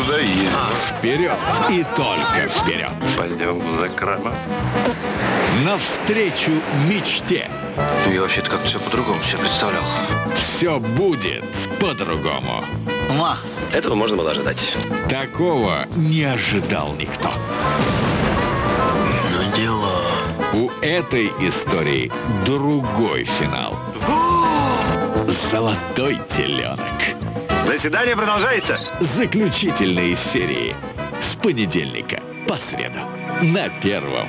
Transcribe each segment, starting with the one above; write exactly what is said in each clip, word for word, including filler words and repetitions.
туда едем. Вперед и только вперед. Пойдем за крама. Навстречу мечте. Я вообще-то как-то все по-другому все представлял. Все будет по-другому. Ма, этого можно было ожидать. Такого не ожидал никто. Ну дела. У этой истории другой финал. Золотой теленок. Заседание продолжается. Заключительные серии. С понедельника по среду. На Первом.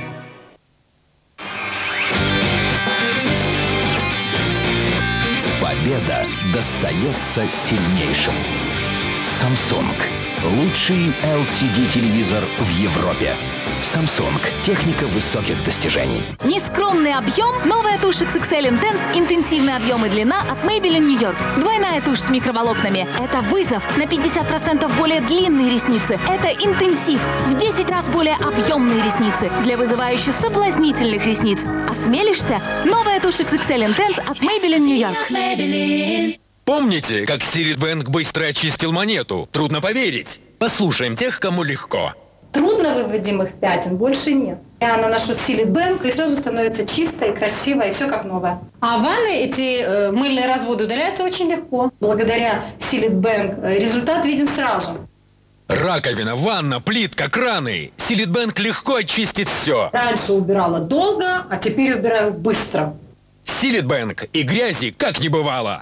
Победа достается сильнейшим. Samsung. Лучший эл си ди-телевизор в Европе. Samsung. Техника высоких достижений. Нескромный объем, новая тушь икс икс эль Intense, интенсивный объем и длина от Maybelline New York. Двойная тушь с микроволокнами. Это вызов. На пятьдесят процентов более длинные ресницы. Это интенсив. В десять раз более объемные ресницы. Для вызывающих соблазнительных ресниц. Осмелишься? Новая тушь икс икс эль Intense от Maybelline New York. Помните, как Силитбэнк быстро очистил монету? Трудно поверить. Послушаем тех, кому легко. Трудно выводимых пятен больше нет. Я наношу Силитбэнк, и сразу становится чисто и красиво, и все как новое. А ванны, эти э, мыльные разводы удаляются очень легко. Благодаря Силитбэнк результат виден сразу. Раковина, ванна, плитка, краны. Силитбэнк легко очистит все. Раньше убирала долго, а теперь убираю быстро. Силитбэнк, и грязи как не бывало.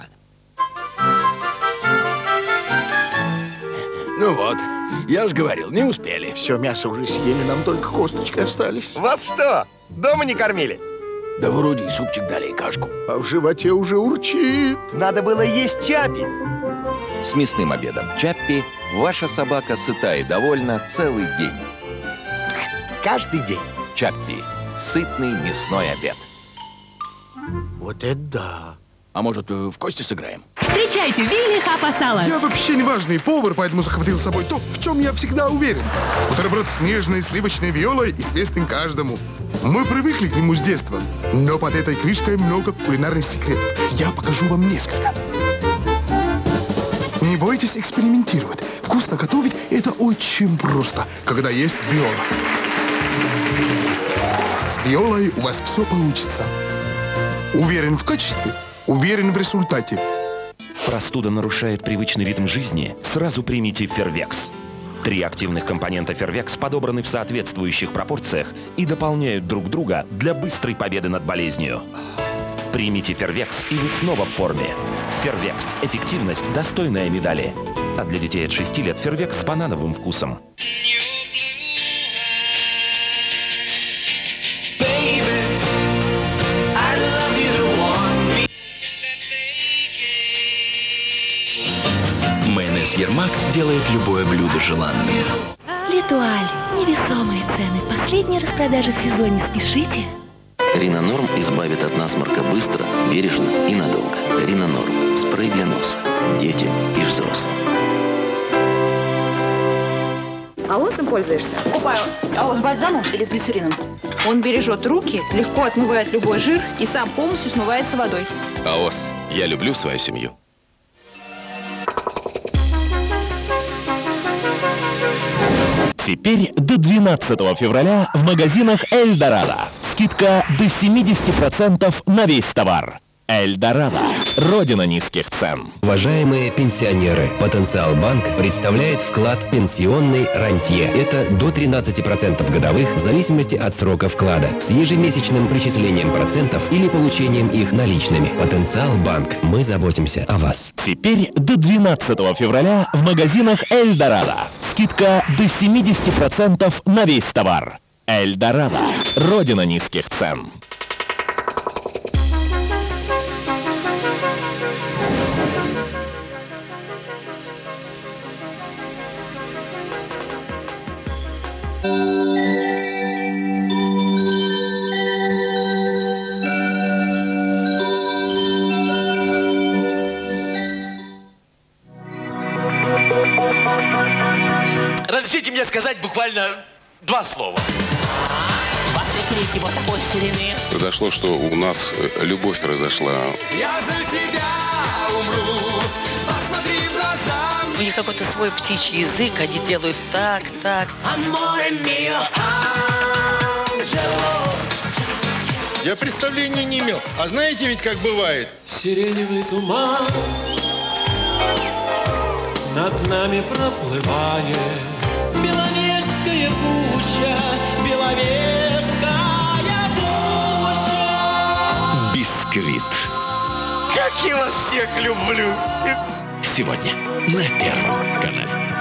Ну вот, я же говорил, не успели. Все мясо уже съели, нам только косточки остались. Вас что, дома не кормили? Да вроде и супчик дали, и кашку. А в животе уже урчит. Надо было есть чапи. С мясным обедом Чаппи ваша собака сыта и довольна целый день. Каждый день. Чаппи. Сытный мясной обед. Вот это да. А может, в кости сыграем? Встречайте, Вилли Хапа Салат. Я вообще не важный повар, поэтому захватил с собой то, в чем я всегда уверен. Бутерброд с нежной сливочной виолой известен каждому. Мы привыкли к нему с детства. Но под этой крышкой много кулинарных секретов. Я покажу вам несколько. Не бойтесь экспериментировать. Вкусно готовить – это очень просто, когда есть виола. С виолой у вас все получится. Уверен в качестве, уверен в результате. Простуда нарушает привычный ритм жизни? Сразу примите Фервекс. Три активных компонента Фервекс подобраны в соответствующих пропорциях и дополняют друг друга для быстрой победы над болезнью. Примите Фервекс, и вы снова в форме. Фервекс. Эффективность, достойная медали. А для детей от шести лет Фервекс с банановым вкусом. Майонез Ермак делает любое блюдо желанным. Литуаль. Невесомые цены. Последняя распродажа в сезоне. Спешите. Ринонорм избавит от насморка быстро, бережно и надолго. Ринонорм. Спрей для носа. Детям и взрослым. Аосом пользуешься? Покупаю аос с бальзамом или с глицерином. Он бережет руки, легко отмывает любой жир и сам полностью смывается водой. Аос. Я люблю свою семью. Теперь до двенадцатого февраля в магазинах Эльдорадо. Скидка до семидесяти процентов на весь товар. Эльдорадо. Родина низких цен. Уважаемые пенсионеры, Потенциал Банк представляет вклад пенсионный рантье. Это до тринадцати процентов годовых в зависимости от срока вклада. С ежемесячным причислением процентов или получением их наличными. Потенциал Банк. Мы заботимся о вас. Теперь до двенадцатого февраля в магазинах Эльдорадо. Скидка до семидесяти процентов на весь товар. Эльдорадо. Родина низких цен. Разрешите мне сказать буквально два слова. Вот такой ширины. Произошло, что у нас любовь произошла. Я за тебя умру, посмотри в глаза мне. У них какой-то свой птичий язык, они делают так, так. Я представления не имел. А знаете ведь, как бывает? Сиреневый туман над нами проплывает. Беловежская пуща, Беловежская пуща. Бисквит. Как я вас всех люблю! Сегодня на Первом канале.